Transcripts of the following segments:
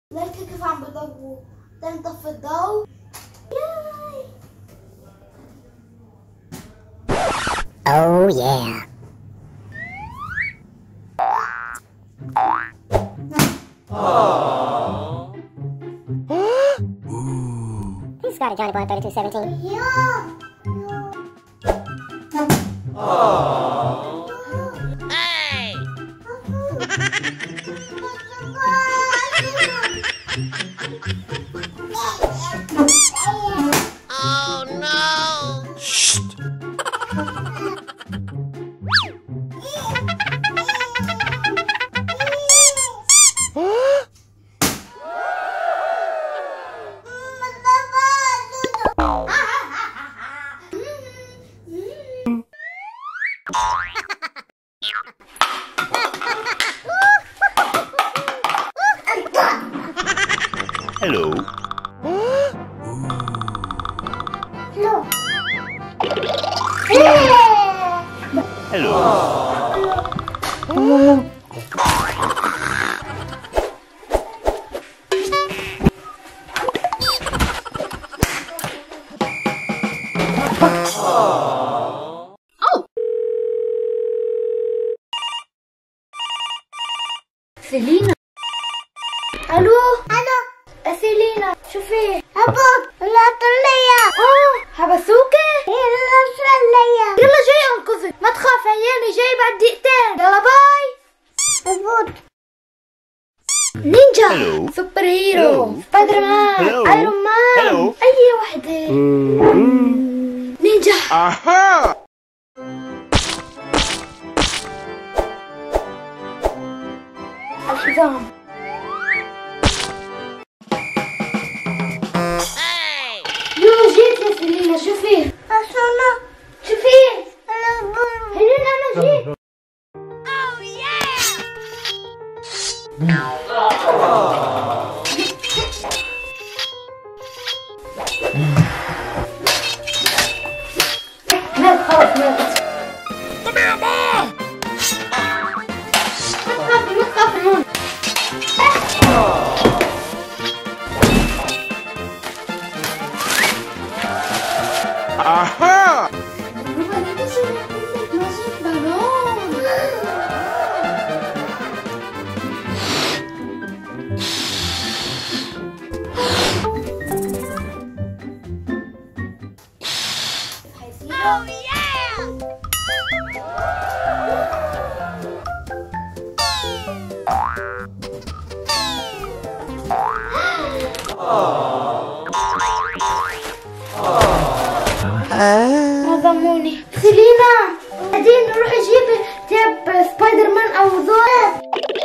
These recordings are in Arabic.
ليك كيف عم بضووا. تنطفي الضوء. ياي. Oh yeah. Who's got a Johnny Boy 3217? Yeah. Hey! Oh no! Shh. Hello. Hello. سيلينا. الو سيلينا، شو فيه؟ هبط لا طلية. حبسوكي؟ لا طلية. يلا جاي انقذك، ما تخاف عياني، جاي بعد دقيقتين. يلا باي. هبط. نينجا، سوبر هيرو، سبايدر مان، ايرون مان، اي وحدة. نينجا. Aha! الحزام. Hey! يو جيت يا سيلينا، شو فيه؟ حسونة. شو فيه؟ هلين انا جيت. Oh yeah! مات خلص مات. Come here, Mom! ما تخافي هون. Aha! بابا لابس ماجيك بالون. Oh yeah! نظموني. سيلينا، بعدين نروح نجيب تياب سبايدر مان او ذوب.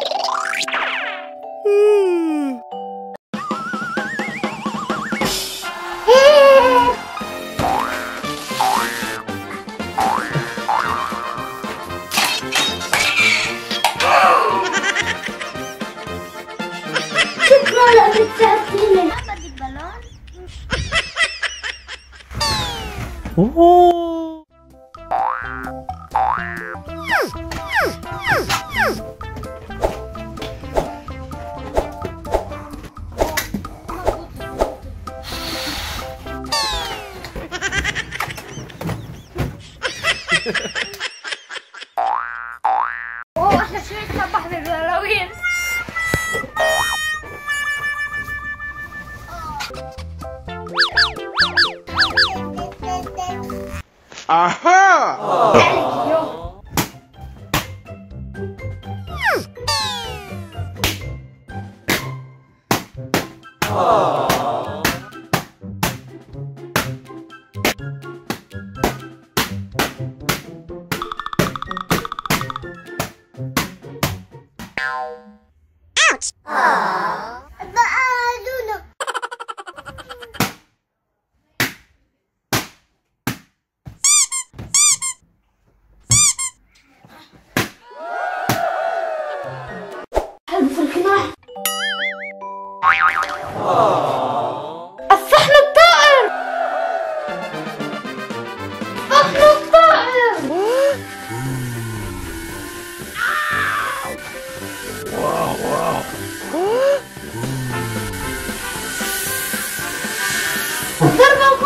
شكرا لأنك ساعدتيني. بدك بالون؟ اوه احلى شيء نسبح بالهالوين. Aha! حلو في القناة. الصحن الطائر. الصحن الطائر. Wow, wow. الضربة